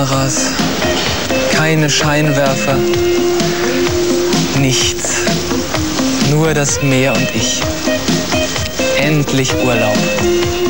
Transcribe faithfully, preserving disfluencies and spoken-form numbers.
Kameras, keine Scheinwerfer, nichts. Nur das Meer und ich. Endlich Urlaub.